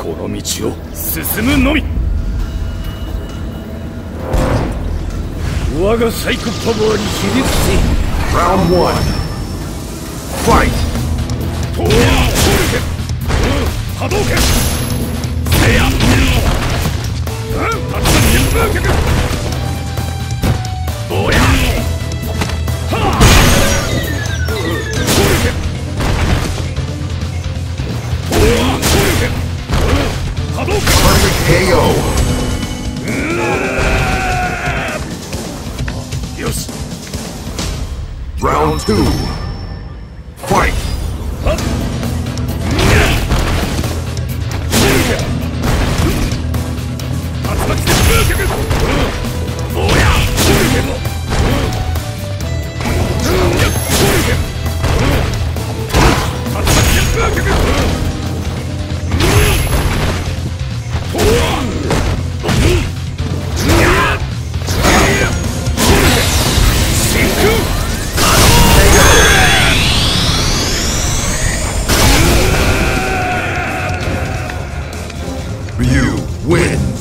この道を進むのみ。我がサイコパワーにひれ伏せ。 Round 1 Fight! 波動拳せや竜巻旋風脚坊やはあ波動拳 Perfect KO! よし Round 2 Fight! はっ竜巻旋風脚坊や You win!